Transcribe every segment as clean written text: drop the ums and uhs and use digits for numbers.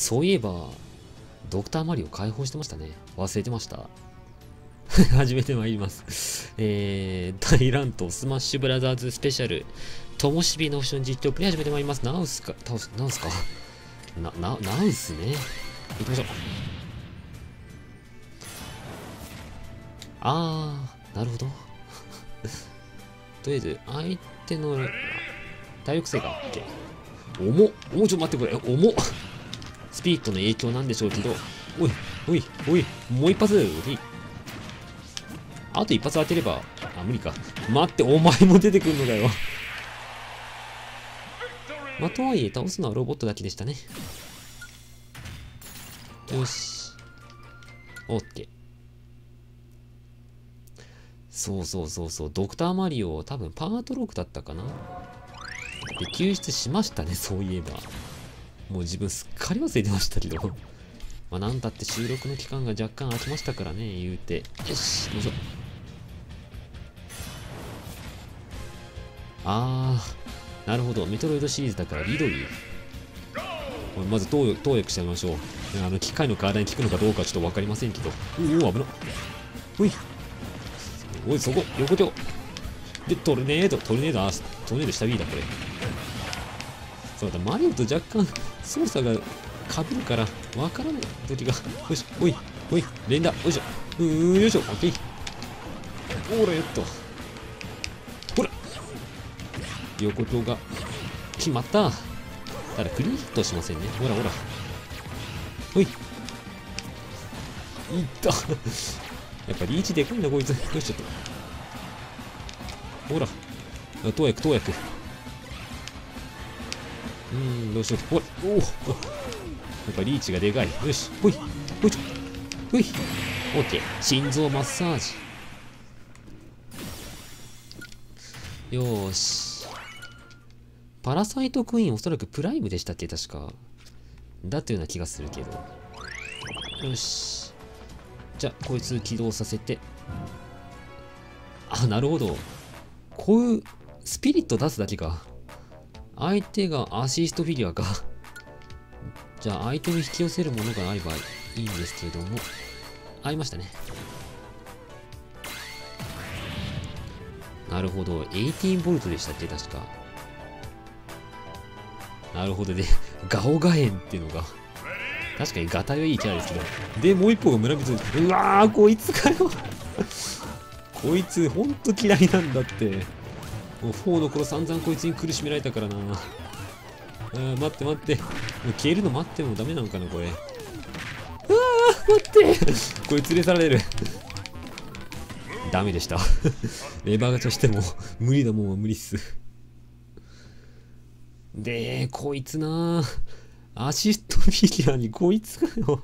そういえば、ドクターマリオ解放してましたね。忘れてました。始めてまいります。大乱闘スマッシュブラザーズスペシャル、ともしびのオプション実況プレイ始めてまいります。ナウスか、ナウスか。ナウスね。行きましょう。なるほど。とりあえず、相手の体力性があって、ちょっと待ってくれ、スピリットの影響なんでしょうけど、おい、もう一発、あと一発当てれば、無理か。待って、お前も出てくんのかよ。とはいえ、倒すのはロボットだけでしたね。よし。オッケー。そう、ドクターマリオ、多分パート6だったかな。で、救出しましたね、そういえば。もう自分すっかり忘れてましたけど。なんたって収録の期間が若干空きましたからね、言うて。よし、どうぞ。なるほど。メトロイドシリーズだから緑。まず投薬してみましょう。機械の体に効くのかどうかちょっと分かりませんけど。危な。おい、そこ、横手を。で、トルネード下 B だ、これ。そうだ、マリオと若干操作がかぶるから分からない時が。よし、おい、連打、よいしょ。よいしょ、オッケー。ほら、よっと。ほら、横手が決まった。ただ、クリーンヒットしませんね。ほら。ほい。いった。やっぱリーチでかいな、こいつ。よし、ちょっと。ほら。投薬。どうしよう。ほら。やっぱリーチがでかい。よし。ほい。オッケー。心臓マッサージ。よーし。パラサイトクイーンおそらくプライムでしたっけ、確か。だったような気がするけど。よし。じゃあ、こいつ起動させて。なるほど。こういうスピリット出すだけか。相手がアシストフィギュアか。じゃあ、アイテム引き寄せるものがあればいいんですけれども。ありましたね。なるほど。18ボルトでしたっけ、確か。なるほどね。ガオガエンっていうのが。確かにガタイはいいキャラですけど。で、もう一方が村人。うわー、こいつかよ。こいつ、ほんと嫌いなんだって。もう4の頃散々こいつに苦しめられたからな。待って。もう消えるの待ってもダメなのかな、これ。待って。こいつ連れ去られる。ダメでした。レバーガチャしても無理だもんは無理っす。で、こいつなアシストフィギュアにこいつかよ。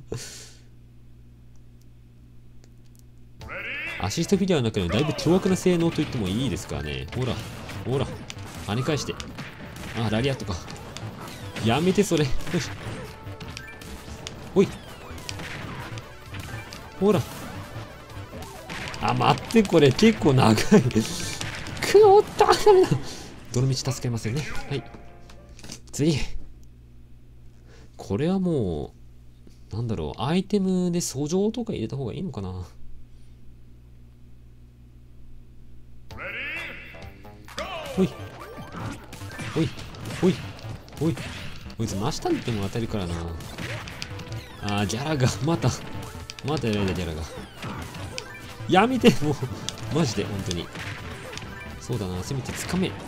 アシストフィギュアの中にだいぶ凶悪な性能と言ってもいいですからね。ほら。跳ね返して。ラリアットか。やめて、それ。よし。おい。ほら。待って、これ結構長い。ダメだ。どの道助けませんね。はい。次。これはもう、なんだろう。アイテムで訴状とか入れた方がいいのかな。ほい。こいつ真下に行っても当たるからな。ギャラが、またやられた、ギャラが。やめて、もう、マジで、本当に。そうだな、せめてつかめ。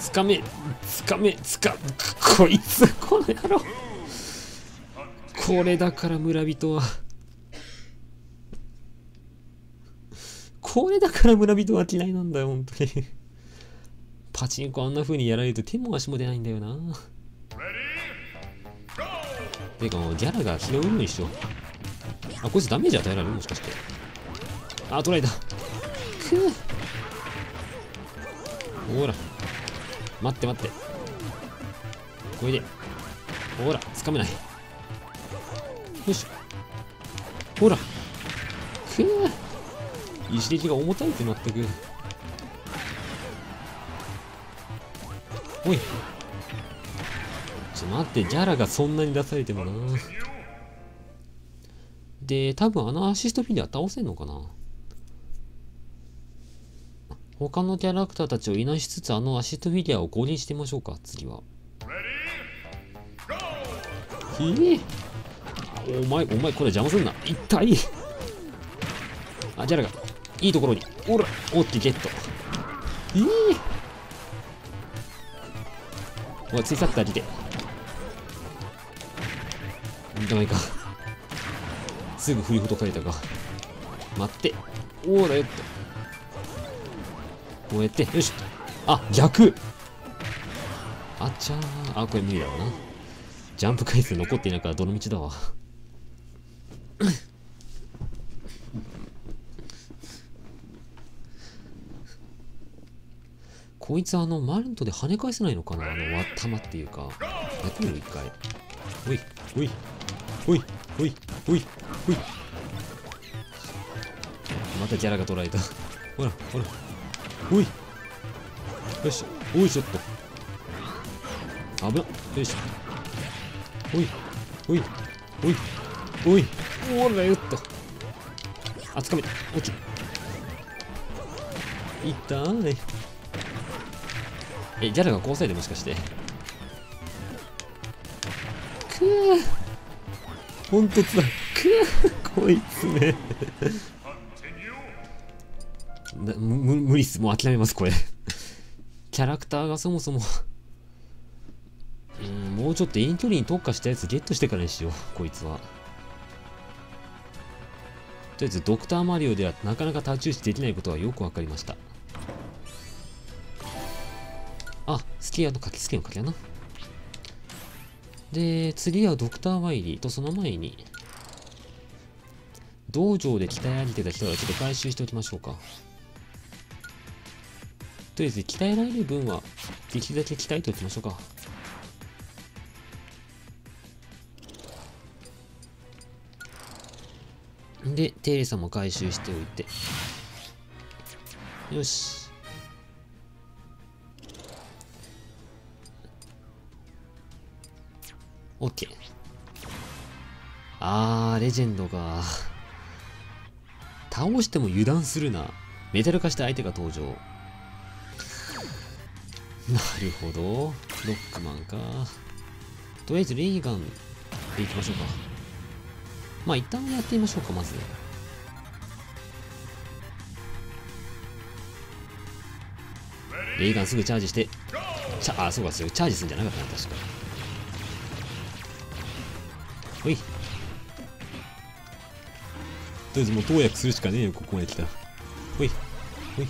こいつ、この野郎。これだから村人は。嫌いなんだよ、本当に。パチンコあんな風にやられると手も足も出ないんだよな。てかもうギャラが拾うようにしよう。こいつダメージ与えられるもしかして。トライだ。ほら。待って。これで。ほら、つかめない。よし。ほら。石力が重たいって全く。おい。ちょっと待って、ギャラがそんなに出されてもな。 で、多分あのアシストフィギュア倒せんのかな。他のキャラクターたちをいなしつつ、あのアシストフィギュアを降臨してみましょうか、次は。お前、これ邪魔すんな。痛い。あ、ジャラが、いいところに。おら、おってゲット。おい、つい去ったりで。ダメか。すぐ振りほどかれたか。待って。おらよっと。こうやって、よし。あ、逆。あちゃー。あ、これ無理だろうな。ジャンプ回数残っていないから、どの道だわ。こいつマルトで跳ね返せないのかな、玉っていうか。やってみる一回。おい、おい、おい、おい、おい、おい。またギャラが取られた。ほら、ほら。おい。よし、おい、ちょっと。危なっ。よし。おい、おい、おい、おい。おらよっと。あ、つかめた。落ちる。痛い。ジャラが交際でもしかして。くぅ。ほんとつらい。くぅ。こいつね。無理っす。もう諦めます、これ。キャラクターがそもそも。もうちょっと遠距離に特化したやつゲットしてからにしよう、こいつは。とりあえず、ドクターマリオではなかなか太刀打ちできないことはよくわかりました。あ、スキーの鍵やな。で、次はドクターワイリーと、その前に、道場で鍛え上げてた人はちょっと回収しておきましょうか。とりあえず、鍛えられる分は、できるだけ鍛えておきましょうか。で、テイレさんも回収しておいて。よし。オッケー。レジェンドが。倒しても油断するな。メタル化した相手が登場。なるほど。ロックマンか。とりあえずレイガンでいきましょうか。まあ一旦やってみましょうか、まず。レイガンすぐチャージして。そうか、それチャージするんじゃなかったな、確か。ほい。とりあえずもう投薬するしかねえよ、ここまで来たら。ほい。ほい。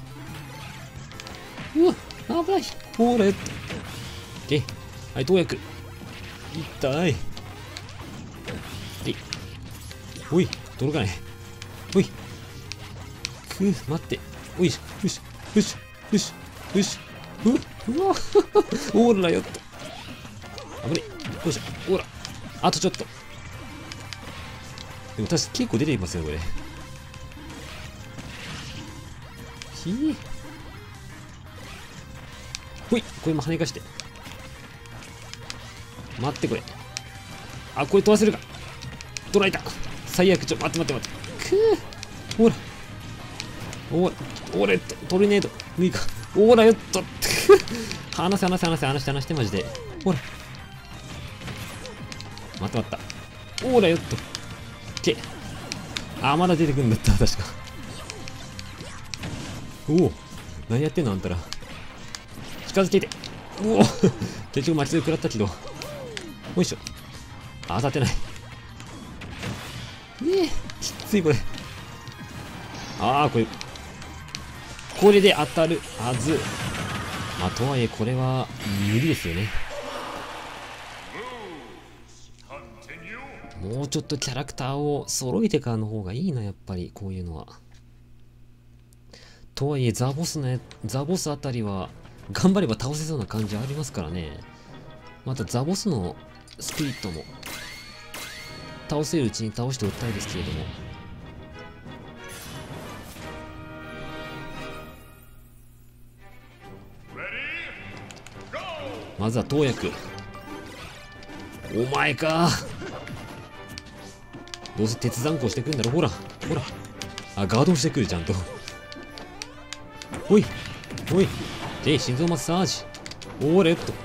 うわ、危ない。ほーれ。で、はい、投薬。痛い。で、ほい、届かない。ほい。待って。おいし、よし、よし、よし、よし。うわ、おーらよっと。危ねえ。よいしょ、おーら。あとちょっと。でも確か結構出ていますよ、これ。ほい、これも跳ね返して。待って、これ。あ、これ取らせるか。取られた。最悪、待って。ほら。おれっと、トルネード。無理か。おらよっと。離して、マジで。ほら。待った。おらよっと。まだ出てくるんだった、確か。おお、何やってんの、あんたら。近づけて。おお、結局街で食らったけど。よいしょ。当たってない。きつい、これ。これで当たるはず。まあ、とはいえ、これは無理ですよね。もうちょっとキャラクターを揃えてからの方がいいな、やっぱり、こういうのは。とはいえ、ザボスあたりは、頑張れば倒せそうな感じありますからね。また、ザボスのスピリットも、倒せるうちに倒しておきたいですけれども。まずは投薬。お前か。 どうせ鉄残光してくるんだろ。ほらほら。あ、ガードしてくる、ちゃんと。ほいほい。で、心臓マッサージ。おーれっと。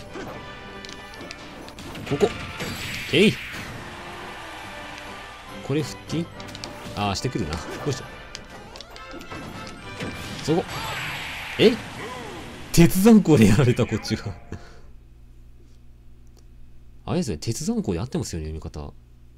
ここ。えい。これ腹筋。ああ、してくるな。よいしょ。そこ。え、鉄残光でやられた、こっちが。あれですね、鉄残光で合ってますよね、読み方。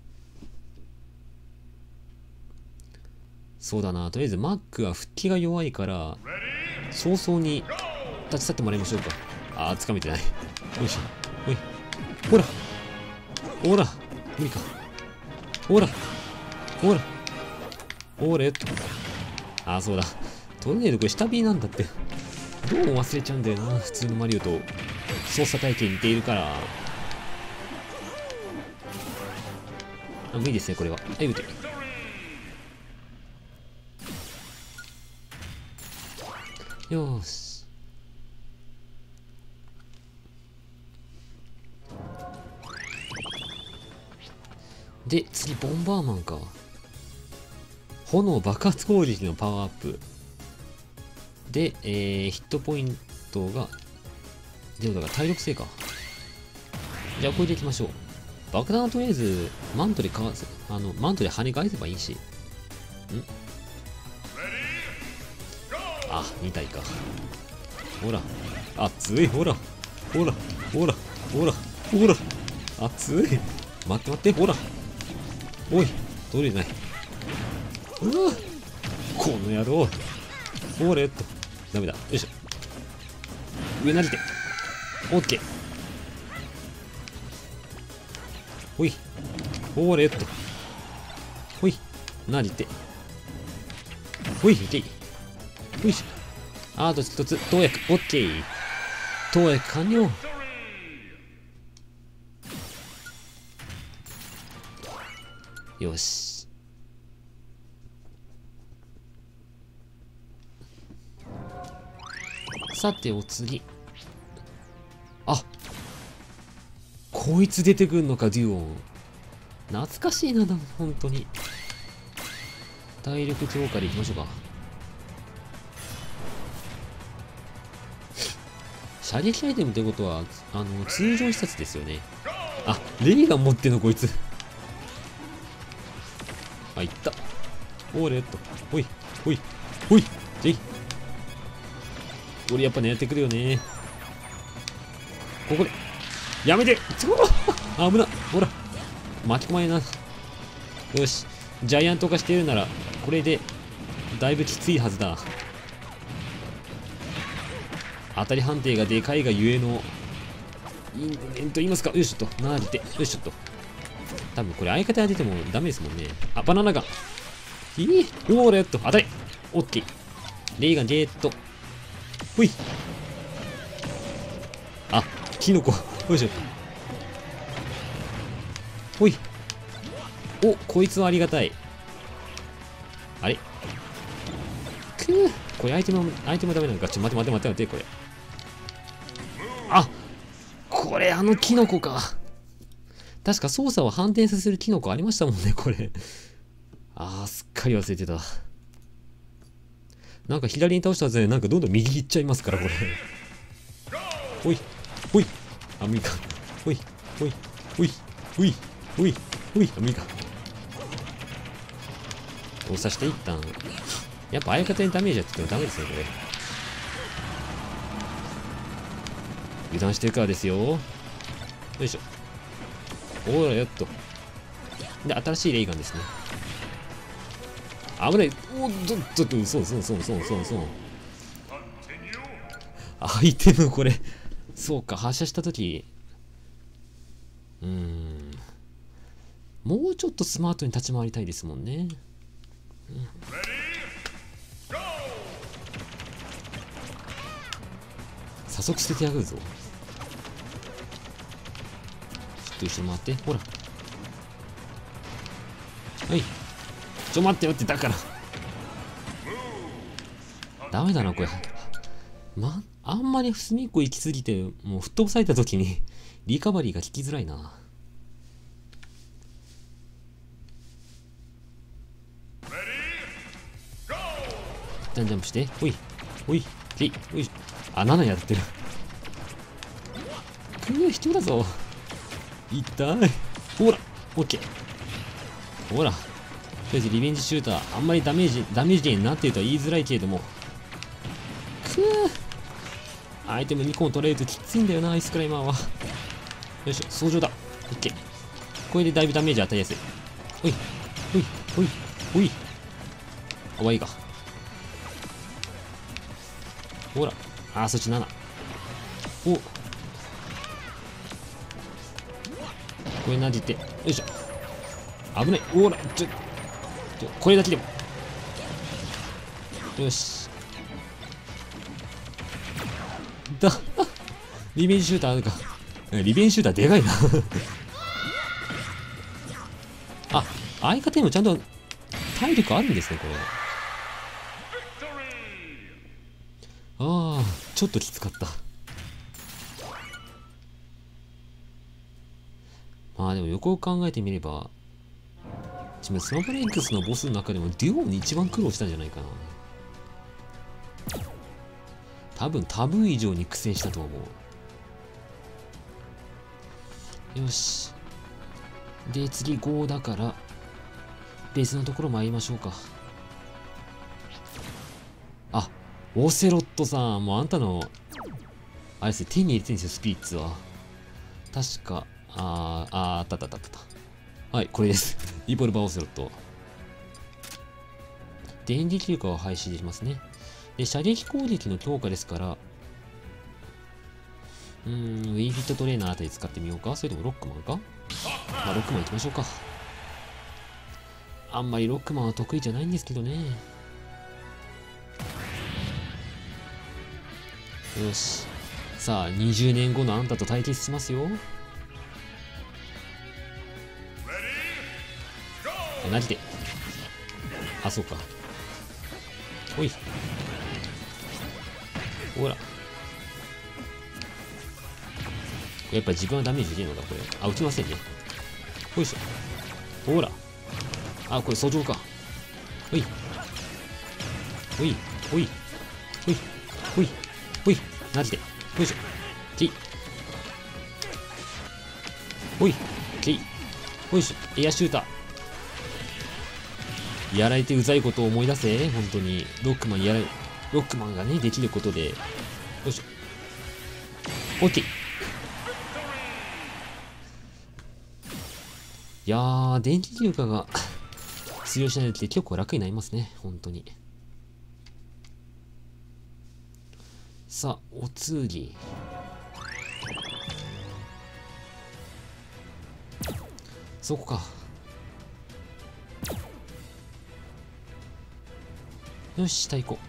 そうだな、とりあえずマックは腹筋が弱いから、早々に立ち去ってもらいましょうか。ああ、掴めてない。よいしょ。ほい。ほらほら無理か。ほらほらほれっと。ああ、そうだ。トルネードこれ下 B なんだって。どうも忘れちゃうんだよな。普通のマリオと操作体系似ているから。あ、無理ですね、これは。はい、撃て。よーし。で、次、ボンバーマンか。炎爆発攻撃のパワーアップ。で、ヒットポイントが、でもだから体力性か。じゃあ、これでいきましょう。爆弾はとりあえず、マントでかわす、マントで跳ね返せばいいし。あ、2体か。ほら、熱い、ほら、ほら、ほら、ほら、ほら、熱い。待って待って、ほら。おい、取れない。うわ、この野郎。ほれっと。ダメだ。よいしょ。上投げて。オッケー。ほい。ほれっと。ほい。投げて。ほい、いけい。ほいしょ。あと一つ、投薬。オッケー。投薬完了。よし。さて、お次。あ、こいつ出てくんのか、デュオン。懐かしいな、本当に。体力強化でいきましょうか。射撃アイテムってことは、通常施設ですよね。あ、レイガン持ってんの、こいつ。あ、いった。おーれっと。ほい、ほい、ほい、ぜい。俺やっぱね、やってくるよね。ここで。やめて。あ、危な。ほら。巻き込まれな。よし。ジャイアント化しているなら、これで、だいぶきついはずだ。当たり判定がでかいがゆえの、因縁と言いますか。よいしょっと。なーでて。よいしょっと。多分これ相方が出てもダメですもんね。あ、バナナガン。おーれっと。当たり。オッケー。レイガンゲーッと。ほい。あ、キノコ。よいしょ。ほい。お、こいつはありがたい。あれこれアイテムダメなのか。待て、これ。あ、これキノコか。確か操作を反転させるキノコありましたもんね、これ。あー、すっかり忘れてた。なんか左に倒したはずで、なんかどんどん右行っちゃいますから、これ。ほい、ほい、あ、無理か。ほい、ほい、ほい、ほい、ほい、ほい、あ、無理か。操作して一旦。やっぱ相方にダメージやっててもダメですよ、これ。油断してるからですよ。よいしょ。おら、やっと。で、新しいレイガンですね。危ない。おっと、そう。アイテム、これ。そうか、発射したとき。もうちょっとスマートに立ち回りたいですもんね。早速捨ててやるぞ。ちょっと一緒に回って。ほら。はい。待って、だから。ダメだな、これ。あんまり隅っこ行きすぎて、もう吹っ飛ばされた時に、リカバリーが効きづらいな。 旦ジャンプして。ほい。ほい。で、よいしょ。あ、7やってる。必要だぞ。痛い。ほら。オッケー。ほら。とりあえずリベンジシューター。あんまりダメージゲーになっているとは言いづらいけれども。アイテム2個も取れるときついんだよな、アイスクライマーは。よいしょ、相乗だ。オッケー。これでだいぶダメージ与えやすい。ほい。ほい。ほい。ほい。かわいいか。ほら。あー、そっち7。お。これなじって。よいしょ。危ない。ほら。これだけでも。よし。リベンジシューターあるか。リベンジシューターでかいな。あ、相方にもちゃんと体力あるんですね、これ。ああ、ちょっときつかった。まあでもよくよく考えてみれば、自分スマブラ X のボスの中でもデュオに一番苦労したんじゃないかな。多分タブー以上に苦戦したと思う。よし。で、次5だから、別のところ参りましょうか。あ、オセロットさん。もうあんたの、あれですね、手に入れてるんですよ、スピリッツは。確か、あった。はい、これです。リボルバーオセロット。電撃力を廃止できますね。で、射撃攻撃の強化ですから、ウィーフィットトレーナーあたり使ってみようか。それともロックマンか。まあ、ロックマン行きましょうか。あんまりロックマンは得意じゃないんですけどね。よし。さあ、20年後のあんたと対決しますよ。投げて。あ、そうか。ほい。ほら。やっぱ自分はダメージできるのか、これ。あ、打ちませんね。ほいしょ。ほら。あ、これ、訴状か。ほい。ほい。ほい。ほい。ほい。ほい。投げて。ほいしょ。けい。ほい。けい。ほいしょ。エアシューター。やられてうざいことを思い出せ。本当に。ロックマンがね、できることで。よいしょ。オッケー。いやー、電気流化が通用しないと結構楽になりますね。本当に。さあ、お次。そこか。よし、下行こ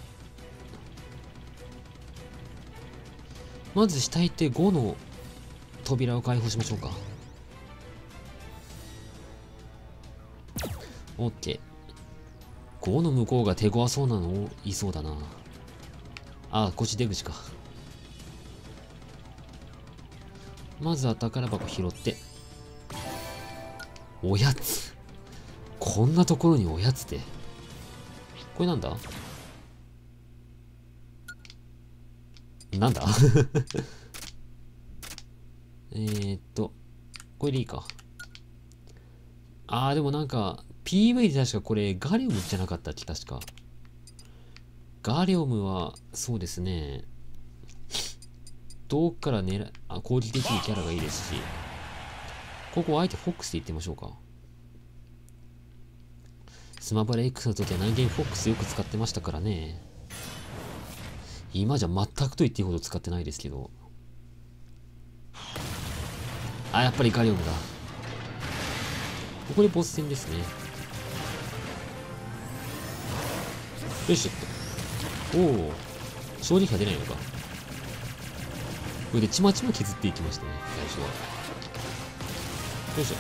う。まず下行って5の扉を開放しましょうか。オッケー。5の向こうが手強そうなのいそうだな。あ、こっち出口か。まずは宝箱拾って。おやつ。こんなところにおやつって。これなんだなんだこれでいいか。でもなんか、PV で確かこれガリウムじゃなかったっけ、確か。ガリウムは、そうですね。遠くから攻撃できるキャラがいいですし。ここはあえてフォックスでいってみましょうか。スマブラ X の時は何気にフォックスよく使ってましたからね。今じゃ全くと言っていいほど使ってないですけど。やっぱりガリウムだ。ここでボス戦ですね。よいしょっと。おお。勝利が出ないのか。これでちまちま削っていきましたね、最初は。よいしょ。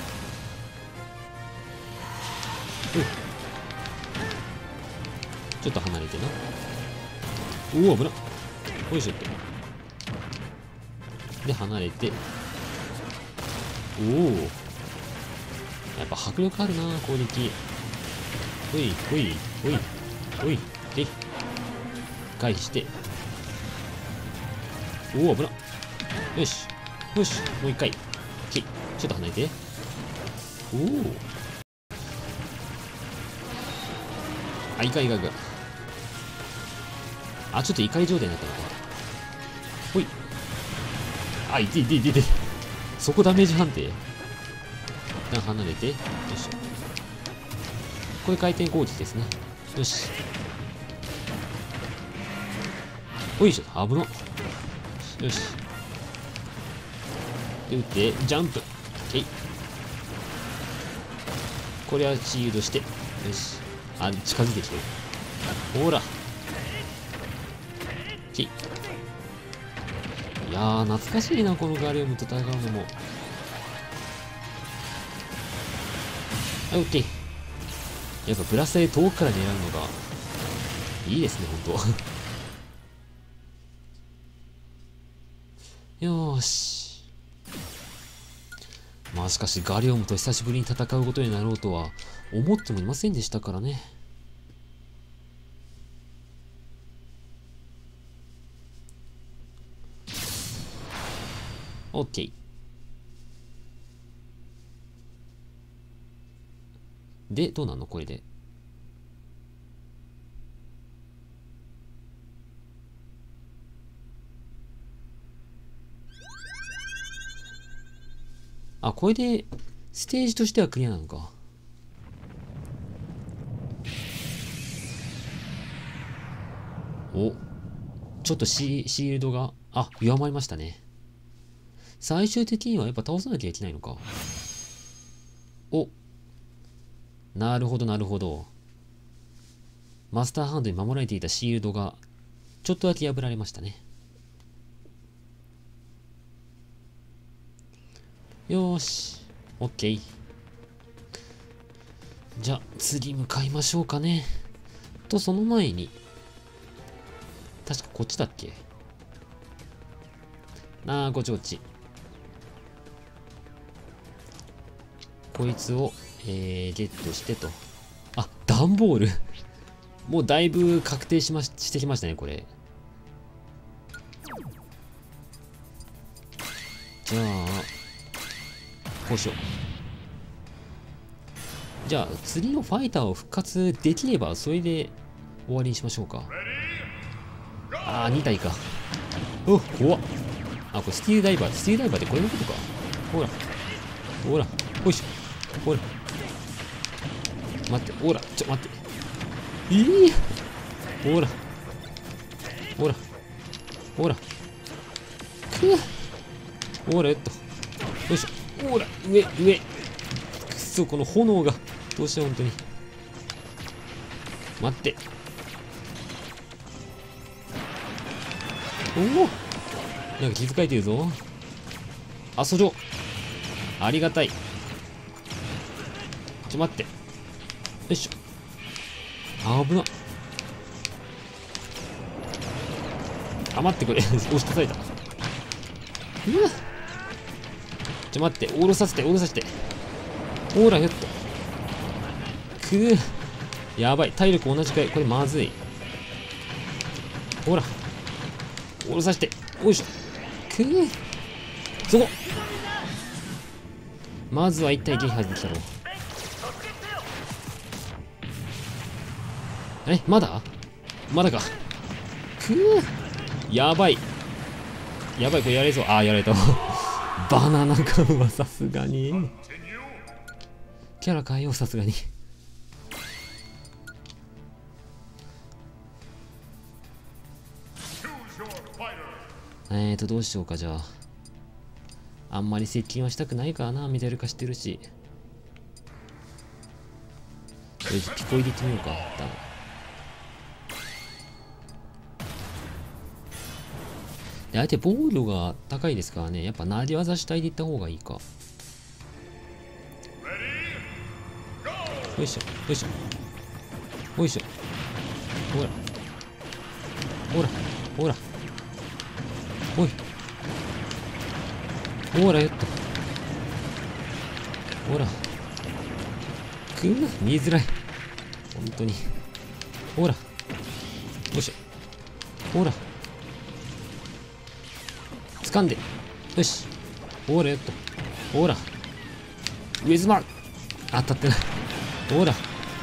ちょっと離れてな。おお、危なっ。よいしょっと。で、離れて。おお。やっぱ迫力あるな、攻撃。ほい、ほい、ほい、ほい、で、 回避して。おお、危な。よし。よし。もう一回。ちょっと離れて。おお。あ、いかん。あ、ちょっと怒り状態になったのか。ほい。あ、いて。そこダメージ判定。一旦離れて。よいしょ。これ回転攻撃ですね。よし。おいしょ。危な。よし。で、打って、ジャンプ。これはシールドして。よし。あ、近づいてきてる。ほら。いやー、懐かしいな、このガリウムと戦うのも。はい、オッケー。やっぱブラスタで遠くから狙うのがいいですね、ほんと。よーし。まあしかし、ガリオムと久しぶりに戦うことになろうとは思ってもいませんでしたからね。オッケー。で、どうなんのこれで。あ、これで、ステージとしてはクリアなのか。お、ちょっとシールドが、弱まりましたね。最終的にはやっぱ倒さなきゃいけないのか。お、なるほど。マスターハンドに守られていたシールドが、ちょっとだけ破られましたね。よーし。オッケー。じゃあ、次向かいましょうかね。と、その前に、確かこっちだっけ。こっち。こいつを、ゲットしてと。あ、段ボール。もうだいぶ確定してきましたね、これ。じゃあ、こうしよう。じゃあ、次のファイターを復活できれば、それで終わりにしましょうか。2体か。おっ、怖っ。これスティールダイバーってこれのことか。ほら、ほいしょ。ほら。待って、ほら、待って。ほら。ほら、よいしょ。ほら、上。くっそ、この炎が。どうした本当に。待って。おお、なんか気づかれてるぞ。そじょ。ありがたい。待って。よいしょ。危な。待って、これ。押し出された。待って。下ろさせて。ほら、よっと。やばい。体力同じかい。これまずい。ほら。下ろさせて。よいしょ。そこ。まずは一体撃破できたろう。まだか。やばい。これやれそう。やられた。バナナ感はさすがに。キャラ変えよう、さすがに。どうしようか、じゃあ。あんまり接近はしたくないからな、メダル化してるし。とりあえずピコ入れてみようか、一旦。で、相手防御が高いですからね、やっぱ投げ技主体でいった方がいいか。よいしょ。ほら。おい。ほら、よっと。ほら。見えづらい。本当に。ほら。よいしょ。 ほら。掴んで。よし。ほらよっと。ほら。上妻当たってない。ほら。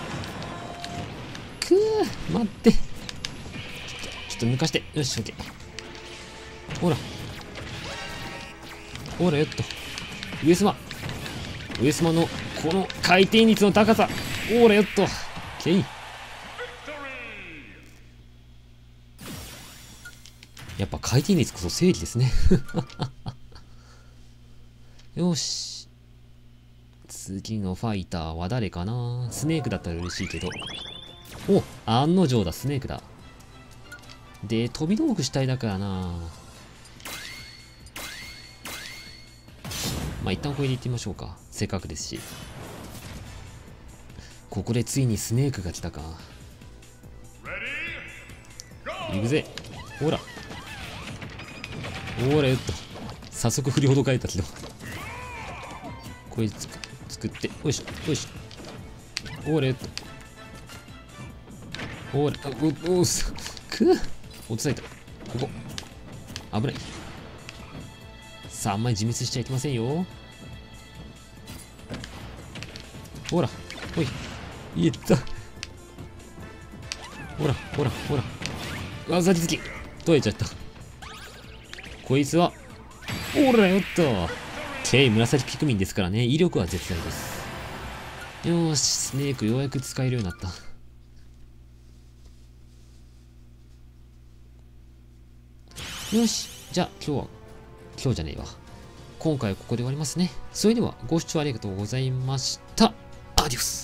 くー、待って。ちょっと抜かして。よし、オッケー。ほら。ほらよっと。上様。上様のこの回転率の高さ。ほらよっと。けい。やっぱ回転率こそ正義ですね。よし。次のファイターは誰かな。スネークだったら嬉しいけど。お、案の定だ、スネークだ。で、飛び道具主体だからな。まあ、一旦これで行ってみましょうか。せっかくですし。ここでついにスネークが来たか。行くぜ。ほら。ほらよっと。早速振りほどかれたけど。これ作って。よいしょ。よいしょ。ほらよっと。ほら。おす。落とされた。ここ。危ない。さあ、あんまり自滅しちゃいけませんよ。ほら。ほい。いった。ほら、ほら、ほら。技続き。取れちゃった。こいつは、ほらよっと。紫ピクミンですからね。威力は絶大です。よーし、スネークようやく使えるようになった。よし。じゃあ、今日じゃねえわ。今回はここで終わりますね。それでは、ご視聴ありがとうございました。アディオス。